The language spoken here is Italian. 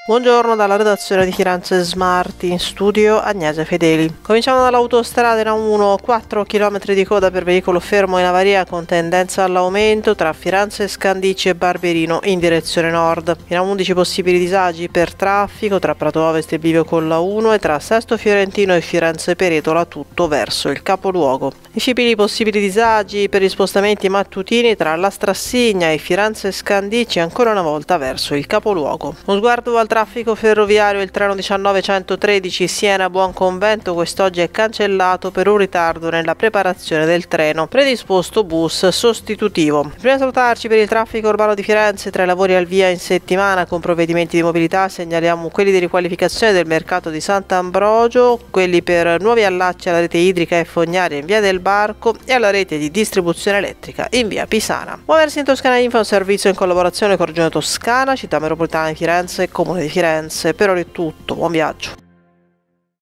Buongiorno dalla redazione di Firenze Smart, in studio Agnese Fedeli. Cominciamo dall'autostrada in A1, 4 km di coda per veicolo fermo in avaria con tendenza all'aumento tra Firenze Scandicci e Barberino in direzione nord. In A11 possibili disagi per traffico tra Prato Ovest e Bivio con la 1 e tra Sesto Fiorentino e Firenze Peretola, tutto verso il capoluogo. In Scipili possibili disagi per gli spostamenti mattutini tra la Strassigna e Firenze Scandicci ancora una volta verso il capoluogo. Uno sguardo al traffico ferroviario: il treno 19113 Siena Buonconvento quest'oggi è cancellato per un ritardo nella preparazione del treno, predisposto bus sostitutivo. Prima di salutarci, per il traffico urbano di Firenze, tra i lavori al via in settimana con provvedimenti di mobilità segnaliamo quelli di riqualificazione del mercato di Sant'Ambrogio, quelli per nuovi allacci alla rete idrica e fognaria in via del Barco e alla rete di distribuzione elettrica in via Pisana. Muoversi in Toscana Info è un servizio in collaborazione con Regione Toscana, Città Metropolitana di Firenze e Comune di Firenze. Per ora è tutto, buon viaggio.